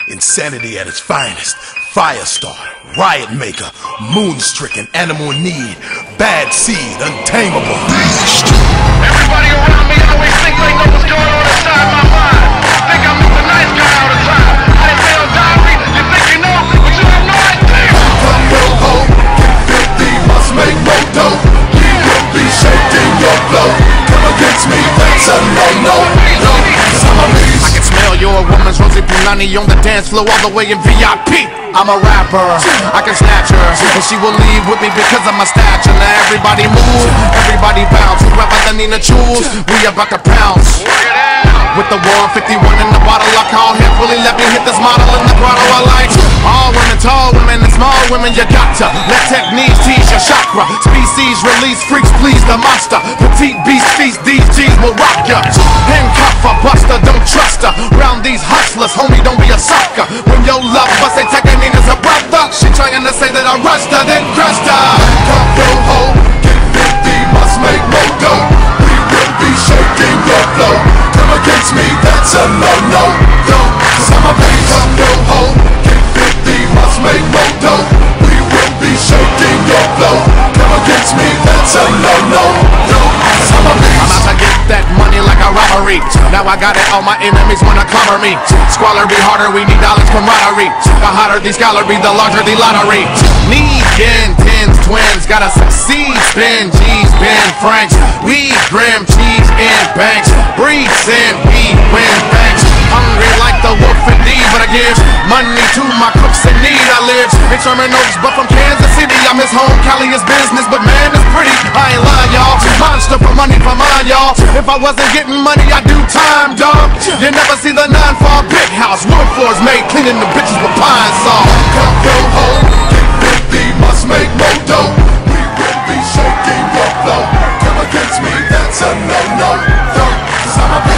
Insanity at its finest. Firestar, riot maker, moon-stricken, animal in need, bad seed, untamable beast. Everybody around me always think they know what's going on inside my mind. Think I'm the nice guy all the time. I didn't tell diary, you think you know, but you have no idea. From your home, get filthy, must make more dough. We will be shaking your flow. Come against me, that's a no-no. No, 'cause I'm a beast. I can smell your woman's rosy punani on the dance floor all the way in VIP. I'm a rapper, I can snatch her, and she will leave with me because of my stature. Now everybody move, everybody bounce. Whoever the Nina choose, we about to pounce. With the 151 in the bottle, I call him fully. Let me hit this model in the grotto. I like all women, tall women, and small women. You got to let techniques tease your chakra. Species release, freaks please the monster. Petite beast feast, these G's will rock ya. Handcuff a buster, don't trust her. Round these hustlers, homie, don't be a sucker. When your love bust, they take as a brother. She trying to say that I rushed her, then crushed her. Come your home, get 50, must make more dough. We will be shaking your flow. Come against me, that's a no-no. Don't, 'cause I'm a beast. Come your home, get 50, must make more dough. We will be shaking your flow. Come against me, that's a no-no. Don't, 'cause I'm a beast. I'm out to get that money like a robbery. Now I got it, all my enemies wanna clobber me. Squalor be harder, we need dollars camaraderie. The hotter the scholarly, the larger the lottery. Need tens, twins, gotta succeed. Spin G's, Ben Franks. We grim cheese in banks. Breathes in, we win banks. Hungry like the wolf indeed, but I give money to my crooks in need. I live in Sherman Oaks, but from Kansas City. I miss home, Cali is business, but man, it's pretty. I ain't lying, y'all. Monster for money for mine, y'all. If I wasn't getting money, I'd do time, dog. You never see the 9-4 big house. Wood floors made, cleaning the bitches with pine saw. Come your home, get 50, must make more dough. We will be shaking your flow. Come against me, that's a no-no. Don't, 'cause I'm a